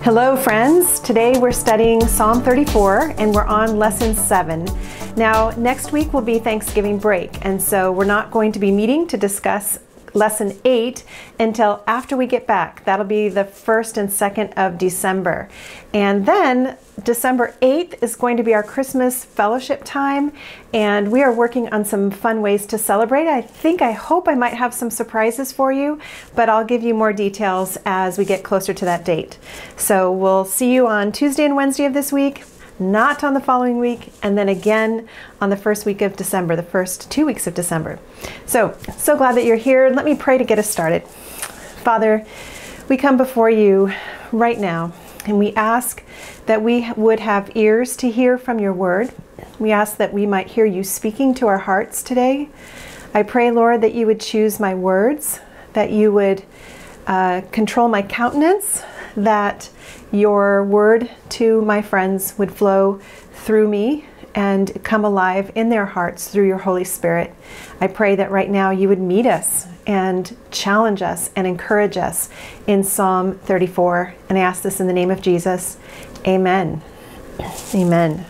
Hello friends, today we're studying Psalm 34 and we're on lesson 7. Now next week will be Thanksgiving break, and so we're not going to be meeting to discuss lesson 8 until after we get back. That'll be the 1st and 2nd of December. And then December 8th is going to be our Christmas fellowship time, and we are working on some fun ways to celebrate. I hope I might have some surprises for you, but I'll give you more details as we get closer to that date. So we'll see you on Tuesday and Wednesday of this week, not on the following week, and then again on the first week of December, the first 2 weeks of December. So glad that you're here. Let me pray to get us started. Father, we come before you right now, and we ask that we would have ears to hear from your word. We ask that we might hear you speaking to our hearts today. I pray, Lord, that you would choose my words, that you would control my countenance, that your word to my friends would flow through me and come alive in their hearts through your Holy Spirit. I pray that right now you would meet us and challenge us and encourage us in Psalm 34. And I ask this in the name of Jesus. Amen. Amen.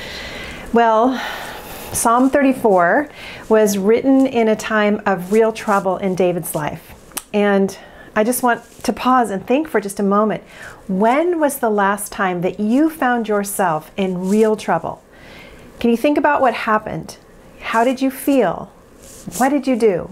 Well, Psalm 34 was written in a time of real trouble in David's life. And I just want to pause and think for just a moment. When was the last time that you found yourself in real trouble? Can you think about what happened? How did you feel? What did you do?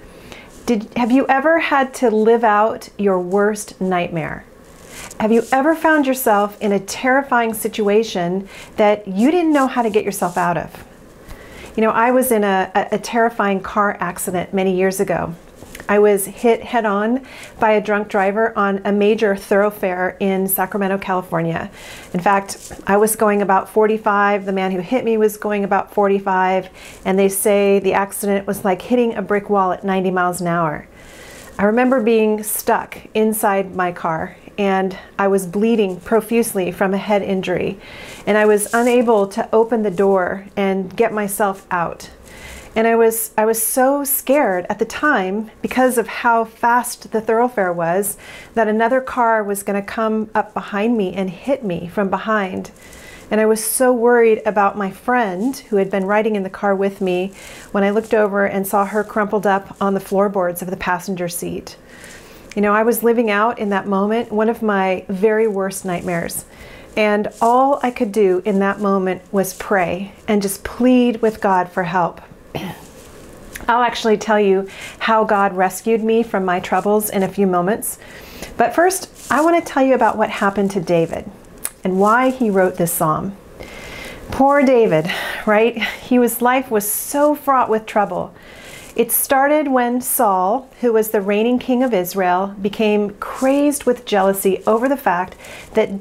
Have you ever had to live out your worst nightmare? Have you ever found yourself in a terrifying situation that you didn't know how to get yourself out of? You know, I was in a terrifying car accident many years ago. I was hit head-on by a drunk driver on a major thoroughfare in Sacramento, California. In fact, I was going about 45. The man who hit me was going about 45, and they say the accident was like hitting a brick wall at 90 miles an hour. I remember being stuck inside my car, and I was bleeding profusely from a head injury, and I was unable to open the door and get myself out. And I was so scared at the time because of how fast the thoroughfare was that another car was going to come up behind me and hit me from behind. And I was so worried about my friend who had been riding in the car with me when I looked over and saw her crumpled up on the floorboards of the passenger seat. You know, I was living out in that moment one of my very worst nightmares. And all I could do in that moment was pray and just plead with God for help. I'll actually tell you how God rescued me from my troubles in a few moments. But first, I want to tell you about what happened to David and why he wrote this psalm. Poor David, right? His life was so fraught with trouble. It started when Saul, who was the reigning king of Israel, became crazed with jealousy over the fact that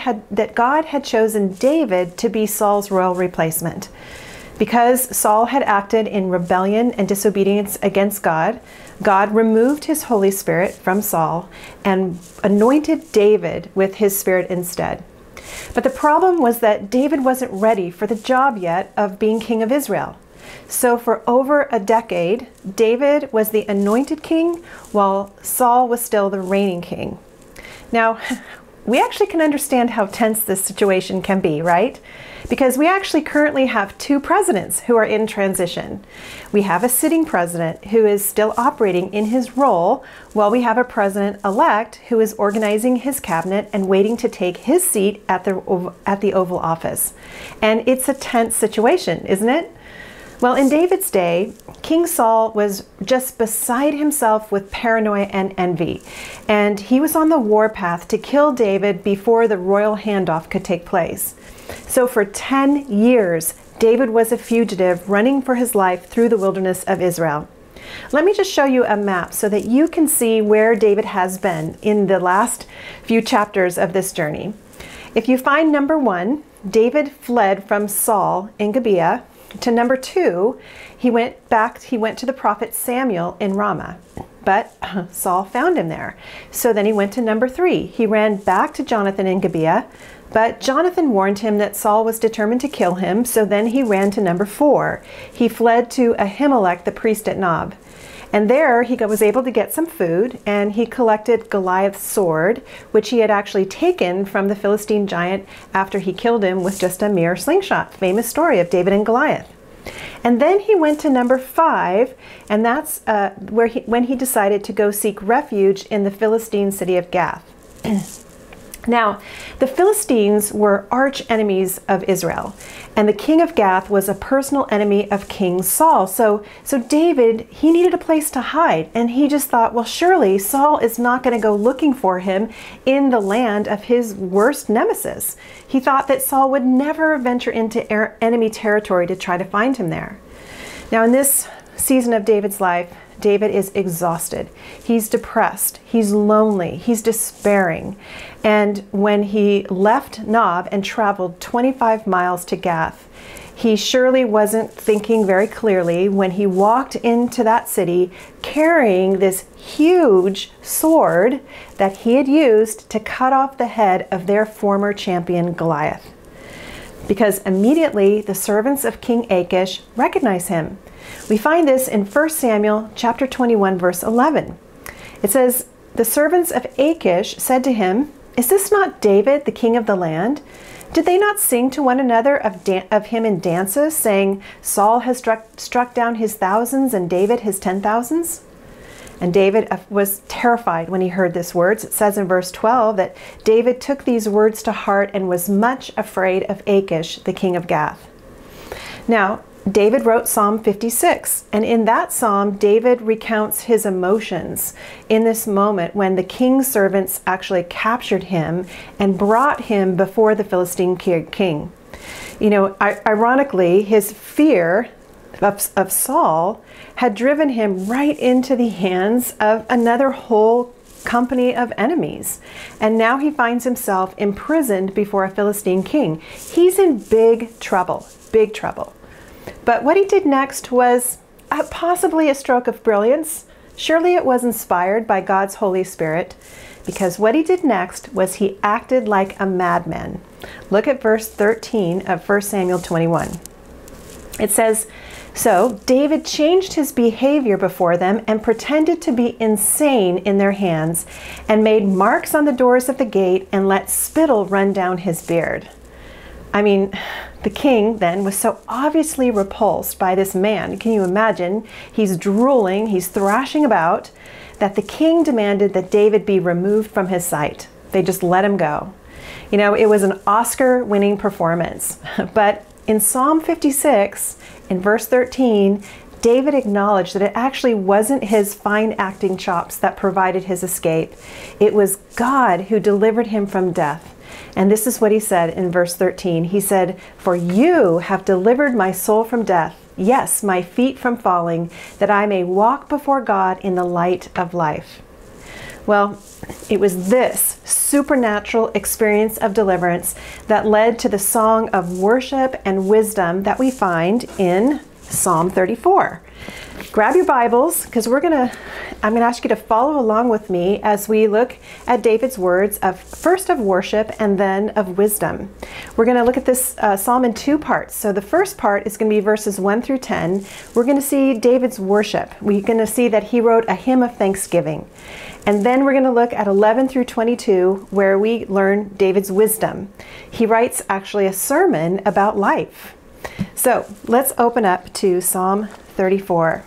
God had chosen David to be Saul's royal replacement. Because Saul had acted in rebellion and disobedience against God, God removed his Holy Spirit from Saul and anointed David with his spirit instead. But the problem was that David wasn't ready for the job yet of being king of Israel. So for over a decade, David was the anointed king while Saul was still the reigning king. Now, we actually can understand how tense this situation can be, right? Because we actually currently have two presidents who are in transition. We have a sitting president who is still operating in his role, while we have a president-elect who is organizing his cabinet and waiting to take his seat at the Oval Office. And it's a tense situation, isn't it? Well, in David's day, King Saul was just beside himself with paranoia and envy, and he was on the warpath to kill David before the royal handoff could take place. So for 10 years, David was a fugitive running for his life through the wilderness of Israel. Let me just show you a map so that you can see where David has been in the last few chapters of this journey. If you find number 1, David fled from Saul in Gibeah. To number 2, he went to the prophet Samuel in Ramah, but Saul found him there. So then he went to number 3. He ran back to Jonathan in Gibeah, but Jonathan warned him that Saul was determined to kill him, so then he ran to number 4. He fled to Ahimelech the priest at Nob. And there he was able to get some food, and he collected Goliath's sword, which he had actually taken from the Philistine giant after he killed him with just a mere slingshot. Famous story of David and Goliath. And then he went to number 5, and that's when he decided to go seek refuge in the Philistine city of Gath. Now, the Philistines were arch enemies of Israel, and the king of Gath was a personal enemy of King Saul. So David, he needed a place to hide, and he just thought, well, surely Saul is not going to go looking for him in the land of his worst nemesis. He thought that Saul would never venture into enemy territory to try to find him there. Now, in this season of David's life, David is exhausted. He's depressed. He's lonely. He's despairing. And when he left Nob and traveled 25 miles to Gath, he surely wasn't thinking very clearly when he walked into that city carrying this huge sword that he had used to cut off the head of their former champion Goliath. Because immediately the servants of King Achish recognize him. We find this in 1 Samuel chapter 21, verse 11. It says, "The servants of Achish said to him, 'Is this not David, the king of the land? Did they not sing to one another of him in dances, saying, Saul has struck down his thousands and David his 10,000s?' And David was terrified when he heard these words. It says in verse 12 that David took these words to heart and was much afraid of Achish, the king of Gath." Now, David wrote Psalm 56, and in that psalm, David recounts his emotions in this moment when the king's servants actually captured him and brought him before the Philistine king. You know, ironically, his fear of Saul had driven him right into the hands of another whole company of enemies. And now he finds himself imprisoned before a Philistine king. He's in big trouble, big trouble. But what he did next was possibly a stroke of brilliance. Surely it was inspired by God's Holy Spirit, because what he did next was he acted like a madman. Look at verse 13 of 1 Samuel 21. It says, "So David changed his behavior before them and pretended to be insane in their hands, and made marks on the doors of the gate and let spittle run down his beard." I mean, the king then was so obviously repulsed by this man. Can you imagine? He's drooling, he's thrashing about, that the king demanded that David be removed from his sight. They just let him go. You know, it was an Oscar-winning performance. But in Psalm 56, in verse 13, David acknowledged that it actually wasn't his fine acting chops that provided his escape. It was God who delivered him from death. And this is what he said in verse 13. He said, "For you have delivered my soul from death, yes, my feet from falling, that I may walk before God in the light of life." Well, it was this supernatural experience of deliverance that led to the song of worship and wisdom that we find in Psalm 34. Grab your Bibles, because I'm going to ask you to follow along with me as we look at David's words of first of worship and then of wisdom. We're going to look at this psalm in two parts. So the first part is going to be verses 1 through 10. We're going to see David's worship. We're going to see that he wrote a hymn of thanksgiving. And then we're going to look at 11 through 22, where we learn David's wisdom. He writes actually a sermon about life. So let's open up to Psalm 34.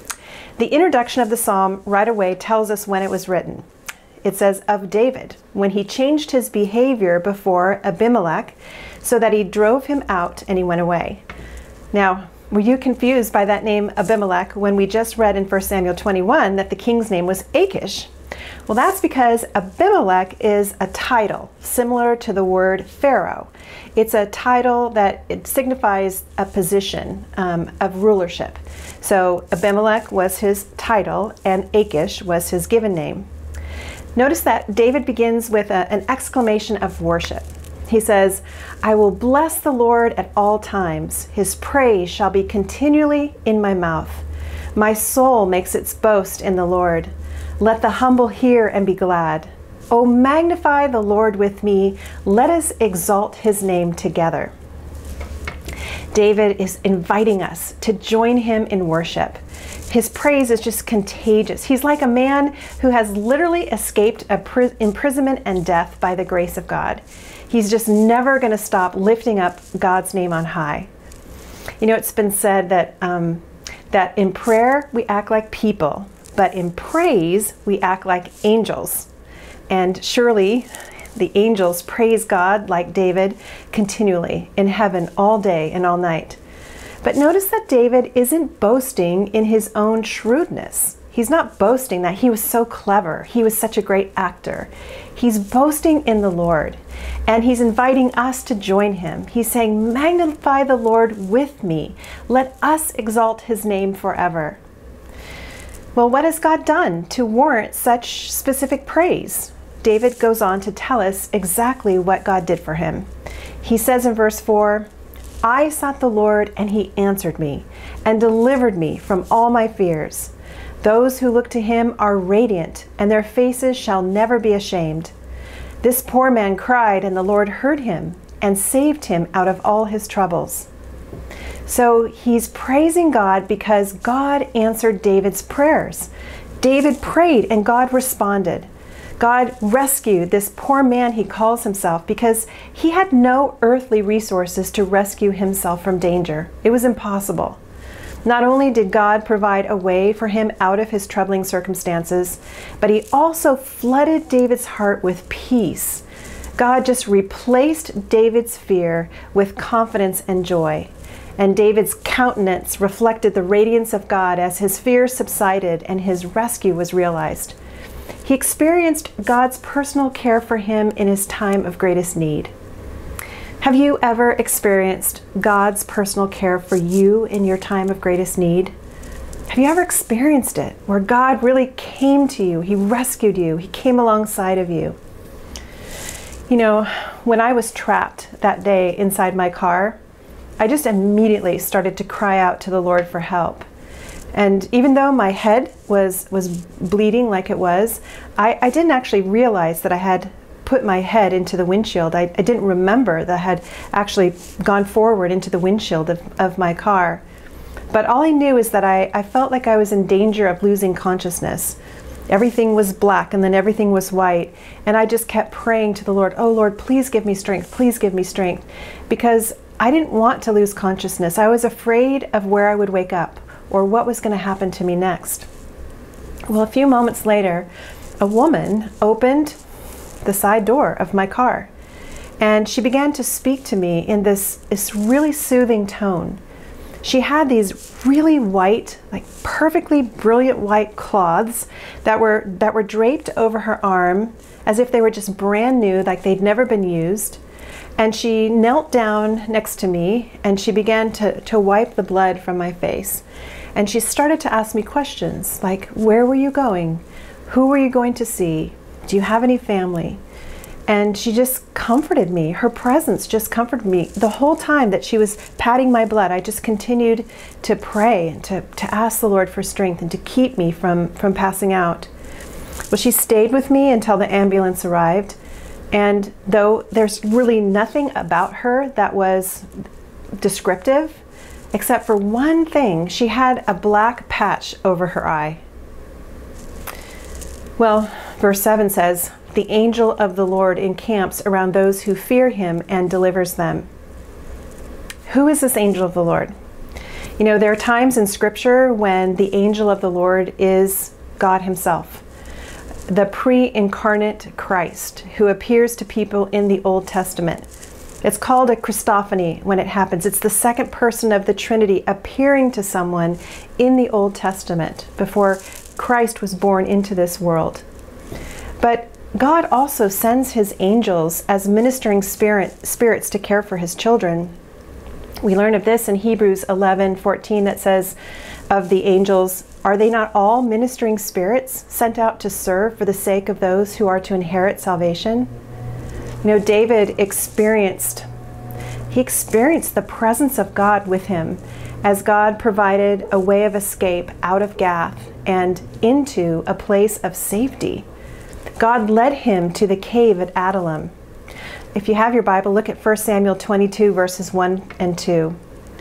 The introduction of the psalm right away tells us when it was written. It says, "Of David, when he changed his behavior before Abimelech, so that he drove him out and he went away." Now, were you confused by that name Abimelech when we just read in 1 Samuel 21 that the king's name was Achish? Well, that's because Abimelech is a title similar to the word Pharaoh. It's a title that it signifies a position of rulership. So Abimelech was his title and Achish was his given name. Notice that David begins with an exclamation of worship. He says, "I will bless the Lord at all times. His praise shall be continually in my mouth. My soul makes its boast in the Lord. Let the humble hear and be glad. O magnify the Lord with me. Let us exalt his name together." David is inviting us to join him in worship. His praise is just contagious. He's like a man who has literally escaped imprisonment and death by the grace of God. He's just never going to stop lifting up God's name on high. You know, it's been said that, that in prayer we act like people, but in praise we act like angels. And surely the angels praise God like David continually in heaven all day and all night. But notice that David isn't boasting in his own shrewdness. He's not boasting that he was so clever, he was such a great actor. He's boasting in the Lord, and he's inviting us to join him. He's saying, magnify the Lord with me. Let us exalt his name forever. Well, what has God done to warrant such specific praise? David goes on to tell us exactly what God did for him. He says in verse 4, I sought the Lord, and he answered me and delivered me from all my fears. Those who look to him are radiant, and their faces shall never be ashamed. This poor man cried, and the Lord heard him and saved him out of all his troubles. So he's praising God because God answered David's prayers. David prayed, and God responded. God rescued this poor man, he calls himself, because he had no earthly resources to rescue himself from danger. It was impossible. Not only did God provide a way for him out of his troubling circumstances, but he also flooded David's heart with peace. God just replaced David's fear with confidence and joy. And David's countenance reflected the radiance of God as his fear subsided and his rescue was realized. He experienced God's personal care for him in his time of greatest need. Have you ever experienced God's personal care for you in your time of greatest need? Have you ever experienced it, where God really came to you, he rescued you, he came alongside of you? You know, when I was trapped that day inside my car, I just immediately started to cry out to the Lord for help. And even though my head was bleeding like it was, I didn't actually realize that I had put my head into the windshield. I didn't remember that I had actually gone forward into the windshield of my car. But all I knew is that I felt like I was in danger of losing consciousness. Everything was black and then everything was white. And I just kept praying to the Lord, oh Lord, please give me strength, please give me strength. Because I didn't want to lose consciousness. I was afraid of where I would wake up or what was going to happen to me next. Well, a few moments later, a woman opened the side door of my car, and she began to speak to me in this really soothing tone. She had these really white, like perfectly brilliant white cloths that were draped over her arm as if they were just brand new, like they'd never been used. And she knelt down next to me and she began to wipe the blood from my face. And she started to ask me questions like, where were you going? Who were you going to see? Do you have any family? And she just comforted me. Her presence just comforted me. The whole time that she was patting my blood, I just continued to pray and to ask the Lord for strength and to keep me from passing out. Well, she stayed with me until the ambulance arrived. And though there's really nothing about her that was descriptive, except for one thing, she had a black patch over her eye. Well, verse 7 says, the angel of the Lord encamps around those who fear him and delivers them. Who is this angel of the Lord? You know, there are times in Scripture when the angel of the Lord is God himself, the pre-incarnate Christ who appears to people in the Old Testament. It's called a Christophany when it happens. It's the second person of the Trinity appearing to someone in the Old Testament before Christ was born into this world. But God also sends his angels as ministering spirits to care for his children. We learn of this in Hebrews 11:14 that says of the angels, are they not all ministering spirits sent out to serve for the sake of those who are to inherit salvation? You know, David experienced the presence of God with him as God provided a way of escape out of Gath and into a place of safety. God led him to the cave at Adullam. If you have your Bible, look at 1 Samuel 22, verses 1 and 2.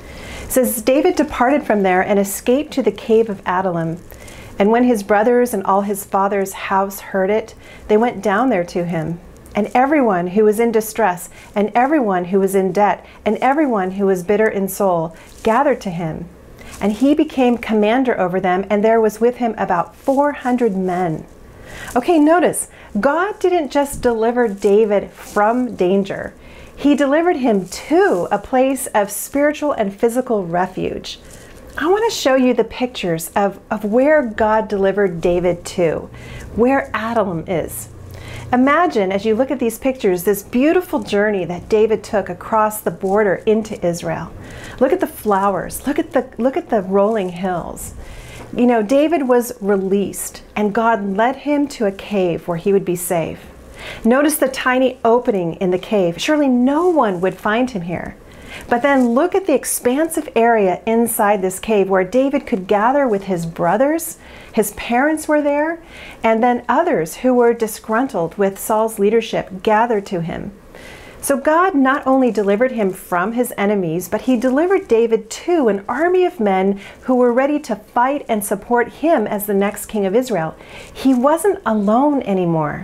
It says, David departed from there and escaped to the cave of Adullam. And when his brothers and all his father's house heard it, they went down there to him. And everyone who was in distress, and everyone who was in debt, and everyone who was bitter in soul, gathered to him. And he became commander over them, and there was with him about 400 men. Okay, notice, God didn't just deliver David from danger. He delivered him to a place of spiritual and physical refuge. I want to show you the pictures of where God delivered David to, where Adullam is. Imagine, as you look at these pictures, this beautiful journey that David took across the border into Israel. Look at the flowers. Look at the rolling hills. You know, David was released, and God led him to a cave where he would be safe. Notice the tiny opening in the cave. Surely no one would find him here. But then look at the expansive area inside this cave where David could gather with his brothers. His parents were there, and then others who were disgruntled with Saul's leadership gathered to him. So God not only delivered him from his enemies, but he delivered David to an army of men who were ready to fight and support him as the next king of Israel. He wasn't alone anymore.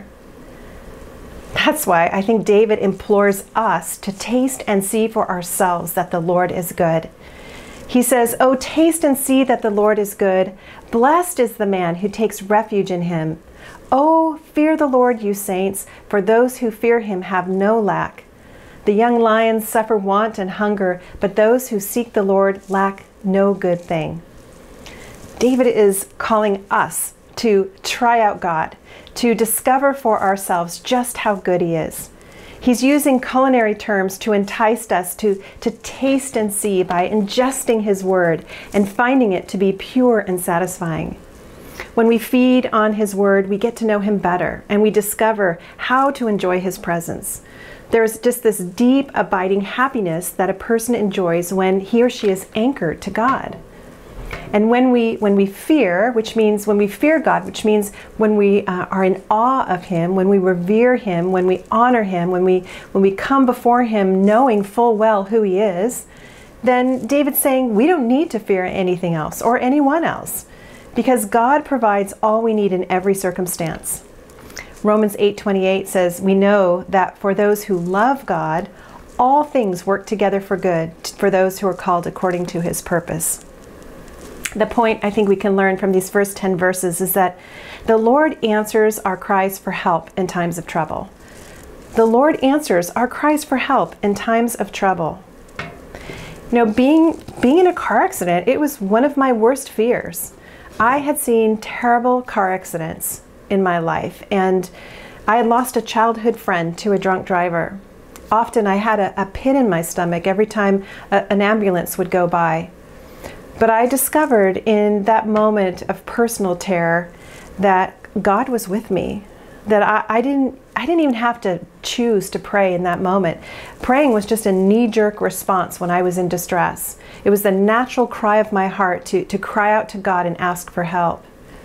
That's why I think David implores us to taste and see for ourselves that the Lord is good. He says, "Oh, taste and see that the Lord is good. Blessed is the man who takes refuge in him. Oh, fear the Lord, you saints, for those who fear him have no lack. The young lions suffer want and hunger, but those who seek the Lord lack no good thing." David is calling us to try out God, to discover for ourselves just how good he is. He's using culinary terms to entice us to taste and see by ingesting his word and finding it to be pure and satisfying. When we feed on his word, we get to know him better, and we discover how to enjoy his presence. There's just this deep, abiding happiness that a person enjoys when he or she is anchored to God. And when we fear, which means when we fear God, which means when we are in awe of him, when we revere him, when we honor him, when we come before him knowing full well who he is, then David's saying we don't need to fear anything else or anyone else, because God provides all we need in every circumstance. Romans 8:28 says, "We know that for those who love God, all things work together for good, for those who are called according to his purpose." The point I think we can learn from these first 10 verses is that the Lord answers our cries for help in times of trouble. The Lord answers our cries for help in times of trouble. You know, being in a car accident, it was one of my worst fears. I had seen terrible car accidents in my life, and I had lost a childhood friend to a drunk driver. Often I had a pit in my stomach every time an ambulance would go by. But I discovered in that moment of personal terror that God was with me, that I didn't even have to choose to pray in that moment. Praying was just a knee-jerk response when I was in distress. It was the natural cry of my heart to cry out to God and ask for help.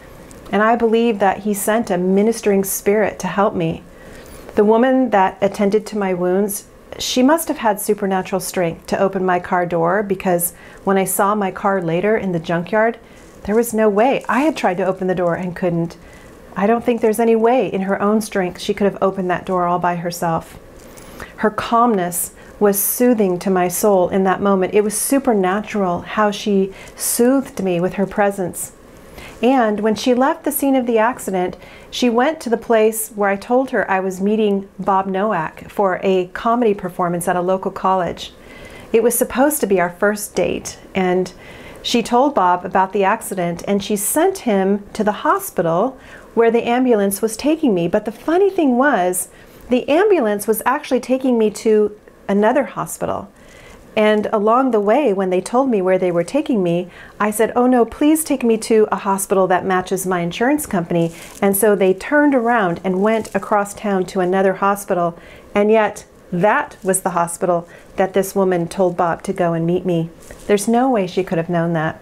And I believe that he sent a ministering spirit to help me. The woman that attended to my wounds, she must have had supernatural strength to open my car door, because when I saw my car later in the junkyard, there was no way. I had tried to open the door and couldn't. I don't think there's any way in her own strength she could have opened that door all by herself. Her calmness was soothing to my soul in that moment. It was supernatural how she soothed me with her presence. And when she left the scene of the accident, she went to the place where I told her I was meeting Bob Nowak for a comedy performance at a local college. It was supposed to be our first date, and she told Bob about the accident, and she sent him to the hospital where the ambulance was taking me. But the funny thing was, the ambulance was actually taking me to another hospital. And along the way, when they told me where they were taking me, I said, "Oh no, please take me to a hospital that matches my insurance company." And so they turned around and went across town to another hospital. And yet that was the hospital that this woman told Bob to go and meet me. There's no way she could have known that.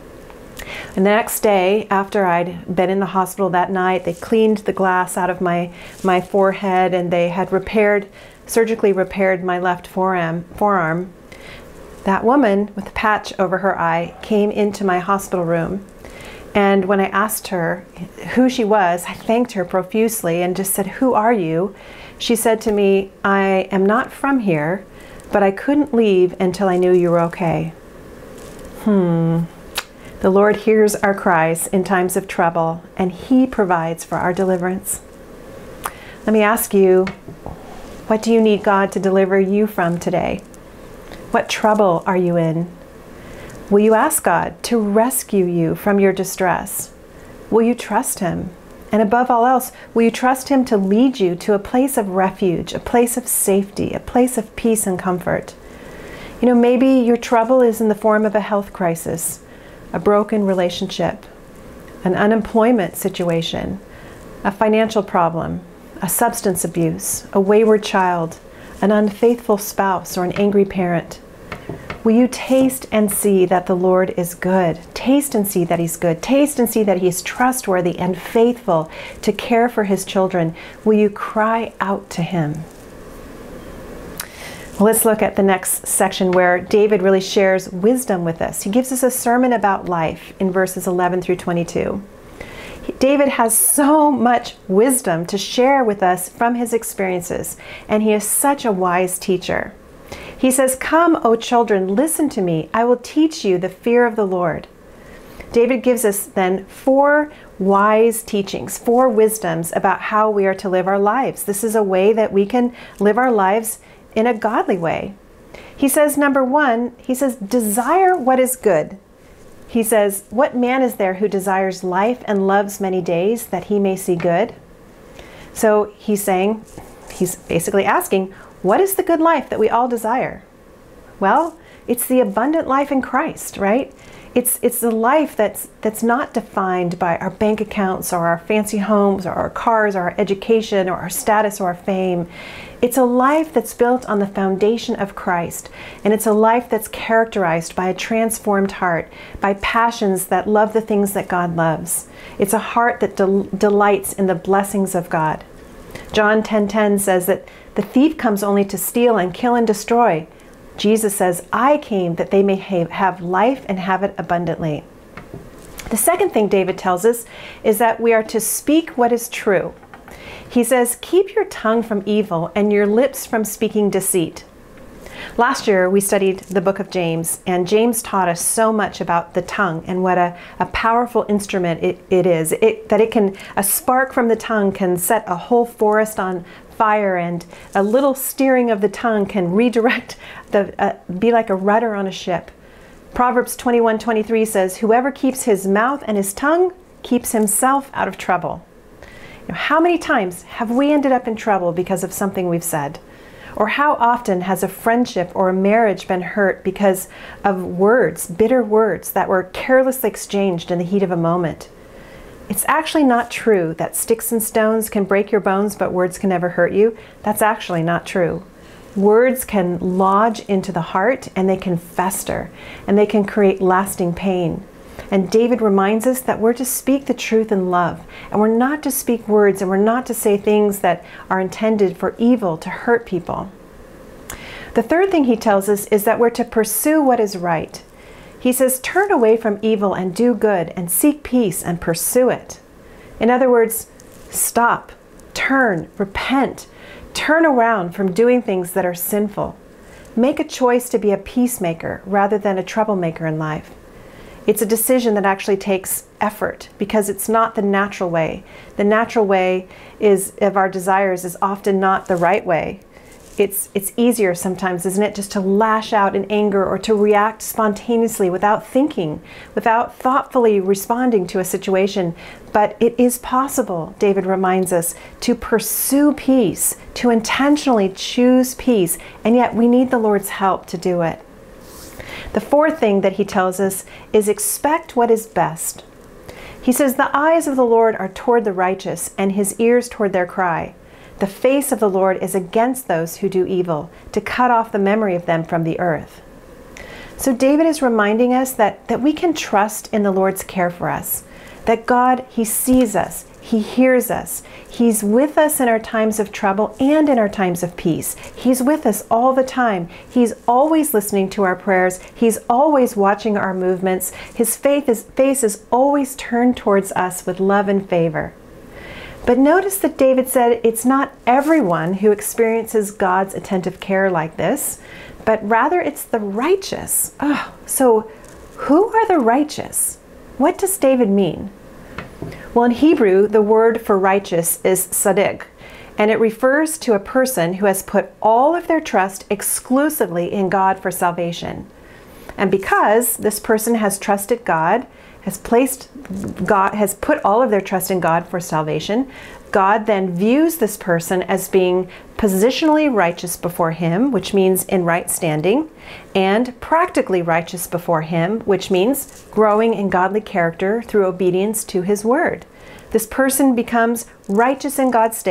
And the next day, after I'd been in the hospital that night, they cleaned the glass out of my forehead, and they had surgically repaired my left forearm. That woman with the patch over her eye came into my hospital room. And when I asked her who she was, I thanked her profusely and just said, "Who are you?" She said to me, "I am not from here, but I couldn't leave until I knew you were okay." The Lord hears our cries in times of trouble, and He provides for our deliverance. Let me ask you, what do you need God to deliver you from today? What trouble are you in? Will you ask God to rescue you from your distress? Will you trust Him? And above all else, will you trust Him to lead you to a place of refuge, a place of safety, a place of peace and comfort? You know, maybe your trouble is in the form of a health crisis, a broken relationship, an unemployment situation, a financial problem, a substance abuse, a wayward child, an unfaithful spouse, or an angry parent. Will you taste and see that the Lord is good? Taste and see that He's good. Taste and see that He is trustworthy and faithful to care for His children. Will you cry out to Him? Well, let's look at the next section where David really shares wisdom with us. He gives us a sermon about life in verses 11 through 22. David has so much wisdom to share with us from his experiences, and he is such a wise teacher. He says, "Come, O children, listen to me. I will teach you the fear of the Lord." David gives us then 4 wise teachings, 4 wisdoms about how we are to live our lives. This is a way that we can live our lives in a godly way. He says, number 1, he says, desire what is good. He says, "What man is there who desires life and loves many days that he may see good?" So he's basically asking, what is the good life that we all desire? Well, it's the abundant life in Christ, right? It's the life that's not defined by our bank accounts or our fancy homes or our cars or our education or our status or our fame. It's a life that's built on the foundation of Christ, and it's a life that's characterized by a transformed heart, by passions that love the things that God loves. It's a heart that delights in the blessings of God. John 10:10 says that the thief comes only to steal and kill and destroy. Jesus says, "I came that they may have life and have it abundantly." The second thing David tells us is that we are to speak what is true. He says, "Keep your tongue from evil and your lips from speaking deceit." Last year, we studied the book of James, and James taught us so much about the tongue and what a powerful instrument it is. A spark from the tongue can set a whole forest on fire, and a little steering of the tongue can redirect, be like a rudder on a ship. Proverbs 21:23 says, "Whoever keeps his mouth and his tongue keeps himself out of trouble." You know, how many times have we ended up in trouble because of something we've said? Or how often has a friendship or a marriage been hurt because of words, bitter words that were carelessly exchanged in the heat of a moment? It's actually not true that sticks and stones can break your bones, but words can never hurt you. That's actually not true. Words can lodge into the heart, and they can fester, and they can create lasting pain. And David reminds us that we're to speak the truth in love, and we're not to speak words, and we're not to say things that are intended for evil, to hurt people. The third thing he tells us is that we're to pursue what is right. He says, "Turn away from evil and do good, and seek peace and pursue it." In other words, stop, turn, repent, turn around from doing things that are sinful. Make a choice to be a peacemaker rather than a troublemaker in life. It's a decision that actually takes effort because it's not the natural way. The natural way of our desires is often not the right way. It's easier sometimes, isn't it, just to lash out in anger or to react spontaneously without thinking, without thoughtfully responding to a situation. But it is possible, David reminds us, to pursue peace, to intentionally choose peace, and yet we need the Lord's help to do it. The fourth thing that he tells us is expect what is best. He says, "The eyes of the Lord are toward the righteous, and his ears toward their cry. The face of the Lord is against those who do evil, to cut off the memory of them from the earth." So David is reminding us that we can trust in the Lord's care for us, that God, he sees us, He hears us. He's with us in our times of trouble and in our times of peace. He's with us all the time. He's always listening to our prayers. He's always watching our movements. His face is always turned towards us with love and favor. But notice that David said it's not everyone who experiences God's attentive care like this, but rather it's the righteous. Oh, so who are the righteous? What does David mean? Well, in Hebrew, the word for righteous is tzaddik, and it refers to a person who has put all of their trust exclusively in God for salvation. And because this person has trusted God, has put all of their trust in God for salvation, God then views this person as being positionally righteous before Him, which means in right standing, and practically righteous before Him, which means growing in godly character through obedience to His word. This person becomes righteous in God's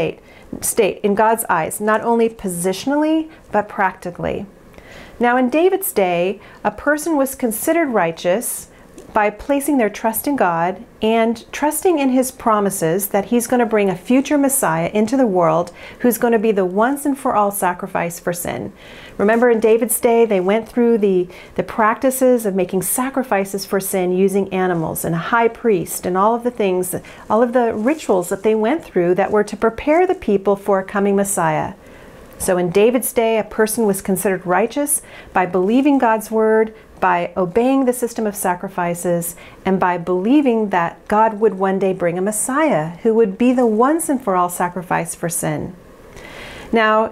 in God's eyes, not only positionally, but practically. Now, in David's day, a person was considered righteous by placing their trust in God and trusting in His promises that He's going to bring a future Messiah into the world who's going to be the once and for all sacrifice for sin. Remember, in David's day, they went through the practices of making sacrifices for sin using animals and a high priest and all of the things, all of the rituals that they went through that were to prepare the people for a coming Messiah. So in David's day, a person was considered righteous by believing God's word, by obeying the system of sacrifices, and by believing that God would one day bring a Messiah who would be the once and for all sacrifice for sin. Now,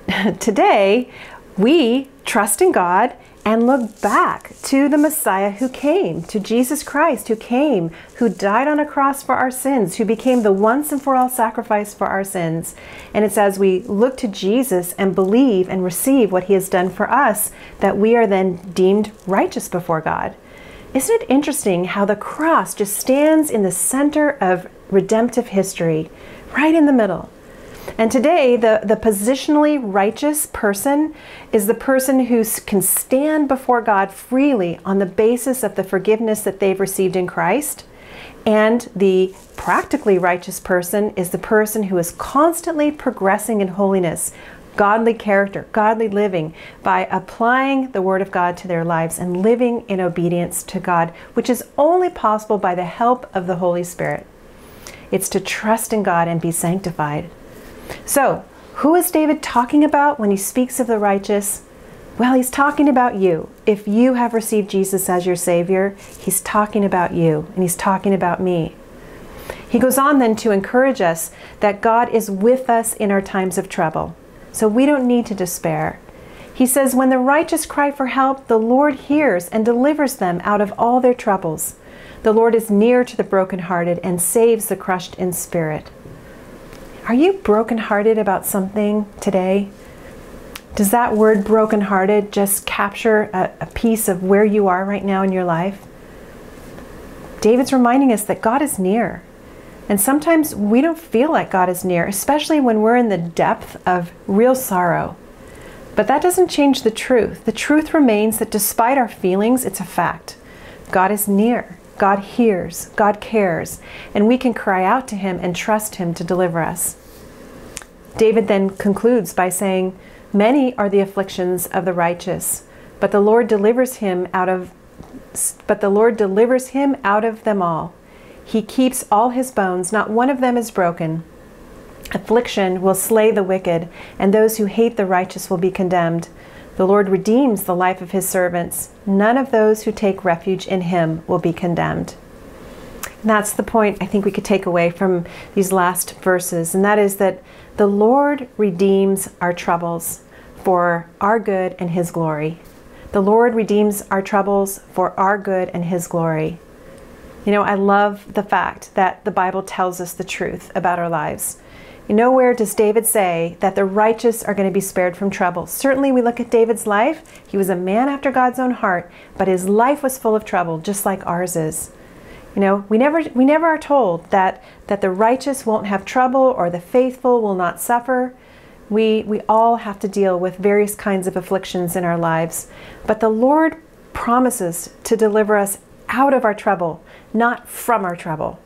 today, we trust in God and look back to the Messiah who came, to Jesus Christ who came, who died on a cross for our sins, who became the once and for all sacrifice for our sins. And it's as we look to Jesus and believe and receive what He has done for us that we are then deemed righteous before God. Isn't it interesting how the cross just stands in the center of redemptive history, right in the middle? And today, the positionally righteous person is the person who can stand before God freely on the basis of the forgiveness that they've received in Christ. And the practically righteous person is the person who is constantly progressing in holiness, godly character, godly living, by applying the Word of God to their lives and living in obedience to God, which is only possible by the help of the Holy Spirit. It's to trust in God and be sanctified. So, who is David talking about when he speaks of the righteous? Well, he's talking about you. If you have received Jesus as your Savior, he's talking about you, and he's talking about me. He goes on then to encourage us that God is with us in our times of trouble, so we don't need to despair. He says, when the righteous cry for help, the Lord hears and delivers them out of all their troubles. The Lord is near to the brokenhearted and saves the crushed in spirit. Are you brokenhearted about something today? Does that word brokenhearted just capture a piece of where you are right now in your life? David's reminding us that God is near. And sometimes we don't feel like God is near, especially when we're in the depth of real sorrow. But that doesn't change the truth. The truth remains that despite our feelings, it's a fact. God is near. God hears, God cares, and we can cry out to Him and trust Him to deliver us. David then concludes by saying, many are the afflictions of the righteous, but the Lord delivers him out of them all. He keeps all his bones, not one of them is broken. Affliction will slay the wicked, and those who hate the righteous will be condemned. The Lord redeems the life of His servants. None of those who take refuge in Him will be condemned. And that's the point I think we could take away from these last verses, and that is that the Lord redeems our troubles for our good and His glory. The Lord redeems our troubles for our good and His glory. You know, I love the fact that the Bible tells us the truth about our lives. Nowhere does David say that the righteous are going to be spared from trouble. Certainly we look at David's life. He was a man after God's own heart, but his life was full of trouble, just like ours is. You know, we never are told that the righteous won't have trouble or the faithful will not suffer. We all have to deal with various kinds of afflictions in our lives. But the Lord promises to deliver us out of our trouble, not from our trouble.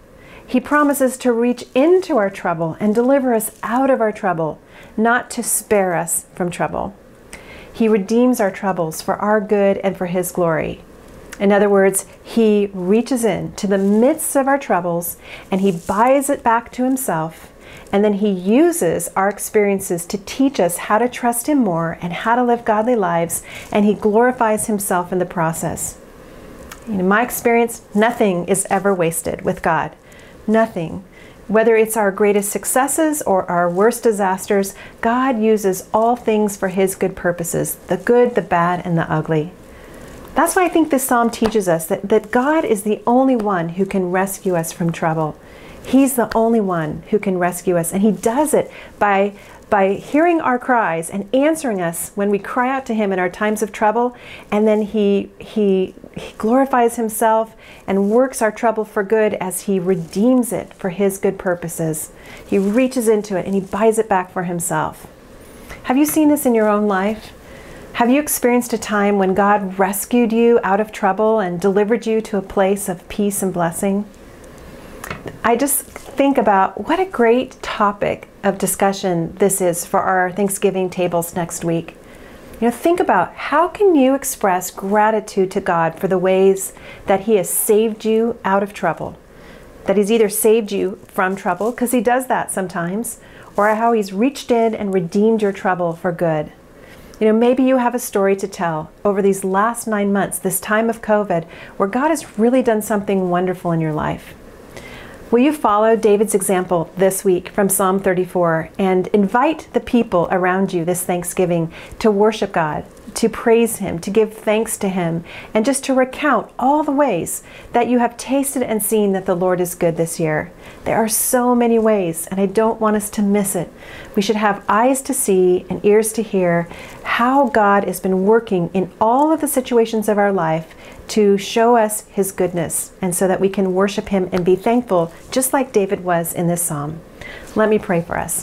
He promises to reach into our trouble and deliver us out of our trouble, not to spare us from trouble. He redeems our troubles for our good and for His glory. In other words, He reaches in to the midst of our troubles and He buys it back to Himself, and then He uses our experiences to teach us how to trust Him more and how to live godly lives, and He glorifies Himself in the process. In my experience, nothing is ever wasted with God. Nothing. Whether it's our greatest successes or our worst disasters, God uses all things for His good purposes, the good, the bad, and the ugly. That's why I think this psalm teaches us that God is the only one who can rescue us from trouble. He's the only one who can rescue us, and He does it by hearing our cries and answering us when we cry out to Him in our times of trouble, and then He glorifies Himself and works our trouble for good as He redeems it for His good purposes. He reaches into it and He buys it back for Himself. Have you seen this in your own life? Have you experienced a time when God rescued you out of trouble and delivered you to a place of peace and blessing? I just think about what a great topic of discussion this is for our Thanksgiving tables next week. Think about how can you express gratitude to God for the ways that He has saved you out of trouble, that He's either saved you from trouble, because He does that sometimes, or how He's reached in and redeemed your trouble for good. Maybe you have a story to tell over these last 9 months, this time of COVID, where God has really done something wonderful in your life. Will you follow David's example this week from Psalm 34 and invite the people around you this Thanksgiving to worship God, to praise Him, to give thanks to Him, and just to recount all the ways that you have tasted and seen that the Lord is good this year? There are so many ways, and I don't want us to miss it. We should have eyes to see and ears to hear how God has been working in all of the situations of our life to show us His goodness, and so that we can worship Him and be thankful, just like David was in this psalm. Let me pray for us.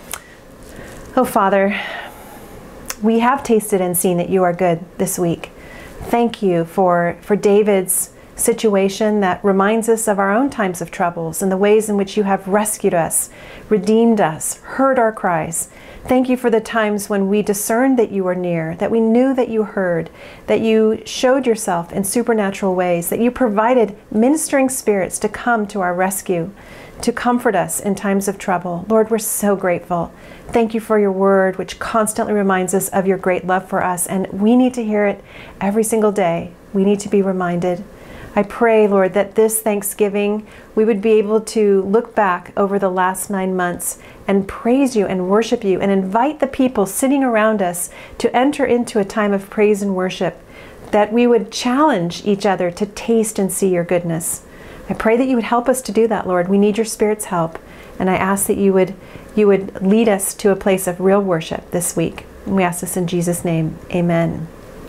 Oh, Father, we have tasted and seen that You are good this week. Thank You for David's situation that reminds us of our own times of troubles and the ways in which You have rescued us, redeemed us, heard our cries. Thank You for the times when we discerned that You were near, that we knew that You heard, that You showed Yourself in supernatural ways, that You provided ministering spirits to come to our rescue, to comfort us in times of trouble. Lord, we're so grateful. Thank You for Your word, which constantly reminds us of Your great love for us, and we need to hear it every single day. We need to be reminded. I pray, Lord, that this Thanksgiving we would be able to look back over the last 9 months and praise You and worship You and invite the people sitting around us to enter into a time of praise and worship, that we would challenge each other to taste and see Your goodness. I pray that You would help us to do that, Lord. We need Your Spirit's help, and I ask that You would lead us to a place of real worship this week. And we ask this in Jesus' name. Amen.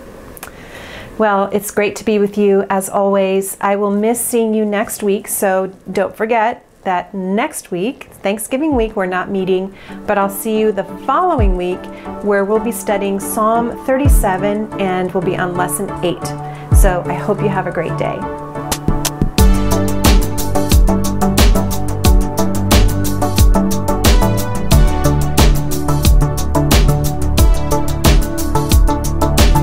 Well, it's great to be with you as always. I will miss seeing you next week, so don't forget that next week, Thanksgiving week, we're not meeting, but I'll see you the following week where we'll be studying Psalm 37 and we'll be on lesson 8. So I hope you have a great day.